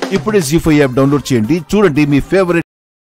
ఇప్పుడే జీ5 app download చేయండి. చూడండి మీ ఫేవరెట్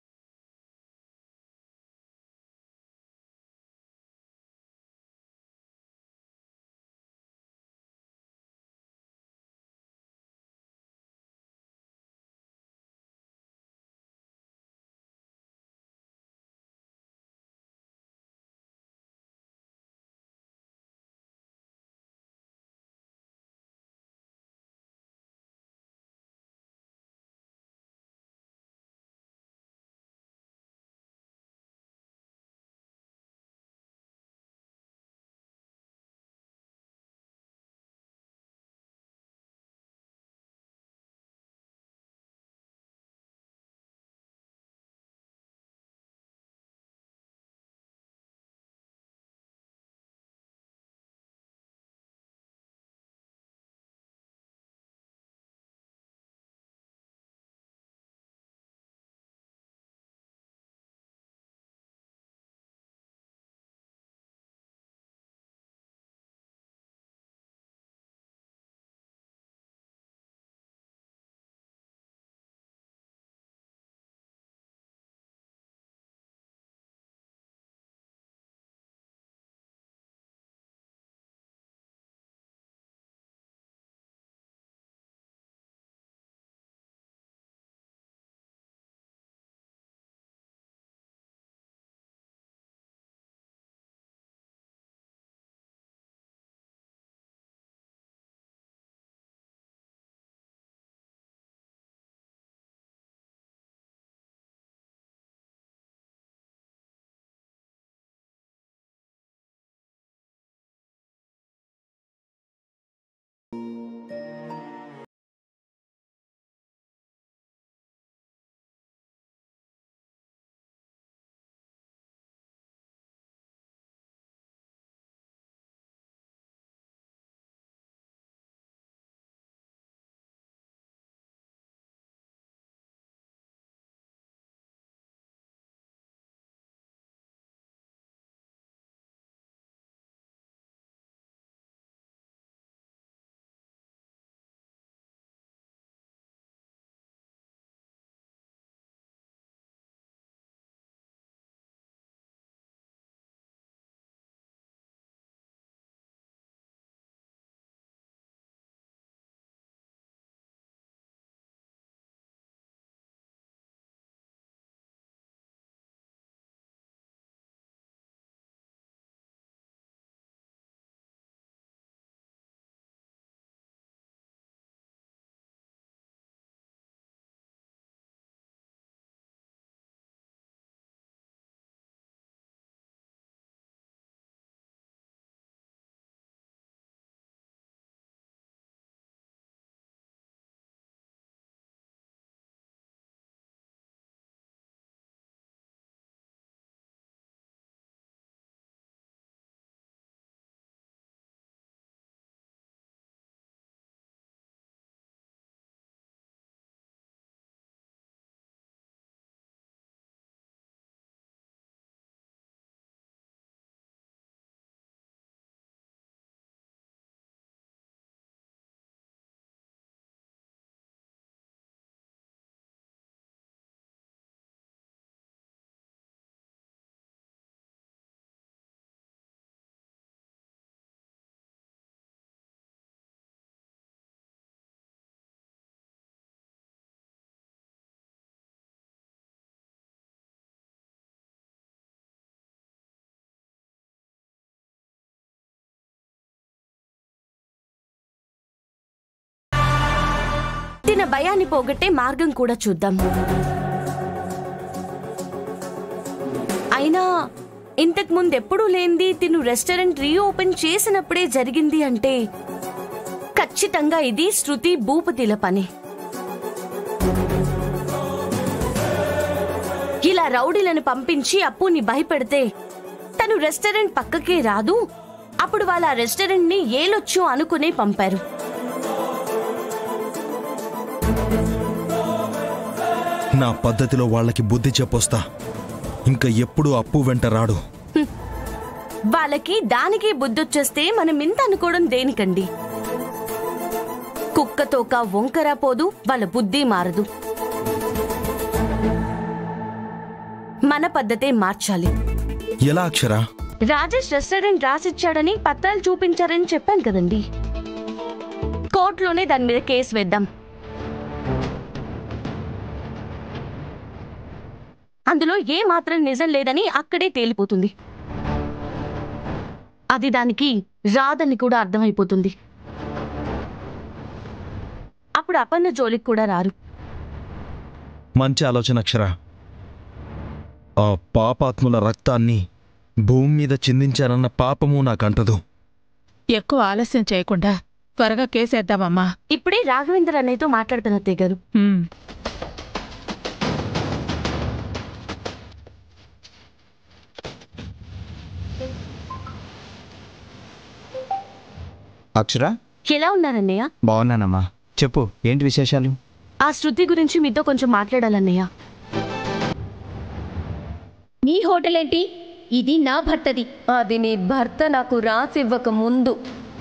తిన భయాన్ని పోగొట్టే మార్గం కూడా చూద్దాం. అయినా ఇంతకు ముందు ఎప్పుడూ లేనిది తిను రెస్టారెంట్ రీఓపెన్ చేసినప్పుడే జరిగింది అంటే ఖచ్చితంగా ఇది శృతి భూపతిల పని. ఇలా రౌడీలను పంపించి అప్పుని భయపెడితే తను రెస్టారెంట్ పక్కకే రాదు. అప్పుడు వాళ్ళ రెస్టారెంట్ ని ఏలొచ్చు అనుకునే పంపారు. నా పద్ధతిలో వాళ్ళకి బుద్ధి చెప్పొస్తా. ఇంకా ఎప్పుడు అప్పు వెంట రాడు. వాళ్ళకి దానికి బుద్ధొచ్చేస్తే మనం ఇంత అనుకోవడం దేనికండి? కుక్కతోక వంకర పోదు, వాళ్ళ బుద్ధి మారదు. మన పద్ధతే మార్చాలి. ఎలా అక్షర? రాజేష్ రెస్టారెంట్ రాసిచ్చాడని పత్రాలు చూపించారని చెప్పాను కదండి. కోర్టులోనే దాని మీద కేసు వేద్దాం. అందులో ఏ మాత్రం నిజం లేదని అక్కడే తేలిపోతుంది. అది దానికి రాదని కూడా అర్థమైపోతుంది. అప్పుడు అపర్ణ జోలికి కూడా రారు. మంచి ఆలోచన అక్షర. ఆ పాపాత్ముల రక్తాన్ని భూమి మీద చిందించారన్న పాపము నాకంటదు. ఎక్కువ ఆలస్యం చేయకుండా త్వరగా కేసేద్దామమ్మా. ఇప్పుడే రాఘవేంద్ర అన్నయ్యతో మాట్లాడుతున్న తెగారు. అక్షర, ఎలా ఉన్నారన్నయ్య? బాగున్నానమ్మా. చెప్పు, ఏంటి విశేషాలు? ఆ శృతి గురించి మీతో కొంచెం మాట్లాడాలన్నయ్య. నీ హోటల్ ఏంటి? ఇది నా భర్తది. అది నీ భర్త నాకు రాసివ్వక ముందు.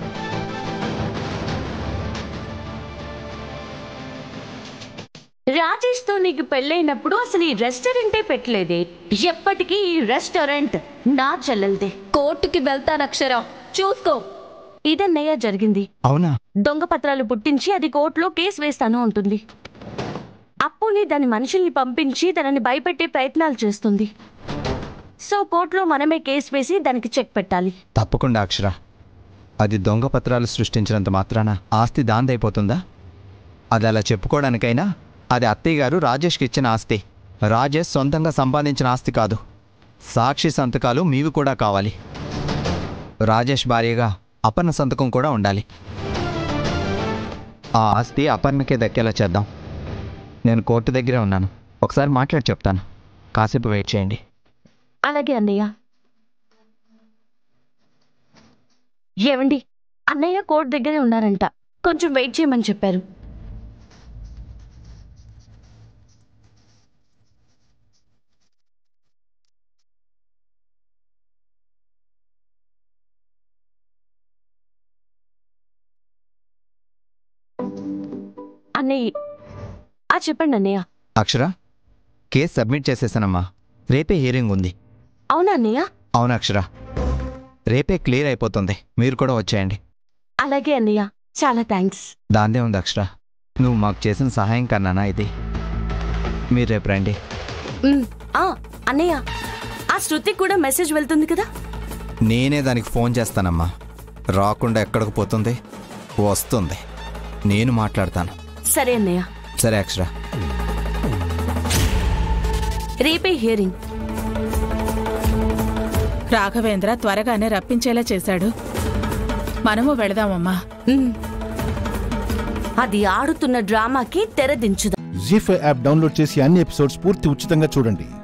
రాజేష్తో నీకు పెళ్ళైనప్పుడు అసలు ఈ రెస్టారెంటే పెట్టలేదే. ఎప్పటికీ ఈ రెస్టారెంట్ నా చెల్లెల్దే. కోర్టుకి వెళ్తాను అక్షర, చూసుకో. ఇదన్నయ్య జరిగింది. అవునా? దొంగ పత్రాలు పుట్టించి అది కోర్టులో కేసు వేస్తాను అంటుంది. అప్పుని దాని మనుషుల్ని పంపించి తనని భయపెట్టే ప్రయత్నాలు చేస్తుంది. సో కోర్టులో మనమే కేసు వేసి దానికి చెక్ పెట్టాలి. తప్పకుండా అక్షర. అది దొంగ పత్రాలు సృష్టించినంత మాత్రాన ఆస్తి దాందైపోతుందా? అది అలా చెప్పుకోవడానికైనా అది అత్తయ్య గారు రాజేష్కి ఇచ్చిన ఆస్తి. రాజేష్ సొంతంగా సంపాదించిన ఆస్తి కాదు. సాక్షి సంతకాలు మీవి కూడా కావాలి. రాజేష్ భార్యగా అపర్ణ సంతకం కూడా ఉండాలి. ఆ ఆస్తి అపర్ణకే దక్కేలా చేద్దాం. నేను కోర్టు దగ్గరే ఉన్నాను, ఒకసారి మాట్లాడి చెప్తాను. కాసేపు వెయిట్ చేయండి. అలాగే అన్నయ్య. ఏమండి, అన్నయ్య కోర్టు దగ్గరే ఉన్నారంట, కొంచెం వెయిట్ చేయమని చెప్పారు. అన్నయ్య, చెప్పండి అన్నయ్య. అక్షర, కేసు సబ్మిట్ చేసేసానమ్మా. రేపే హియరింగ్ ఉంది. అవునా అన్నయ్య? అవును అక్షర, రేపే క్లియర్ అయిపోతుంది. మీరు కూడా వచ్చేయండి. అలాగే అన్నయ్య, చాలా థ్యాంక్స్. దాందే ఉంది అక్షర, నువ్వు మాకు చేసిన సహాయం కన్నానా ఇది. మీరు రేపు రండి. అన్నయ్య, ఆ శృతికి కూడా మెసేజ్ వెళ్తుంది కదా? నేనే దానికి ఫోన్ చేస్తానమ్మా. రాకుండా ఎక్కడికి పోతుంది? వస్తుంది. నేను మాట్లాడతాను. సరే అన్నయ్య. సరే అక్షర. రేపే హియరింగ్. రాఘవేంద్ర త్వరగానే రప్పించేలా చేశాడు. మనము వెళదామమ్మా. అది ఆడుతున్న డ్రామాకి తెరదించుదా. జీ5 యాప్ డౌన్లోడ్ చేసి అన్ని ఎపిసోడ్స్ పూర్తి ఉచితంగా చూడండి.